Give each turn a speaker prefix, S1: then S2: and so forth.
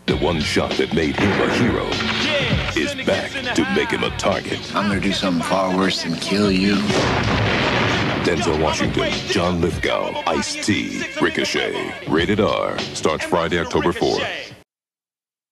S1: The one shot that made him a hero is back to make him a target.
S2: I'm gonna do something far worse than kill you.
S1: Denzel Washington, John Lithgow, Ice-T, Ricochet. Rated R. Starts Friday, October 4th.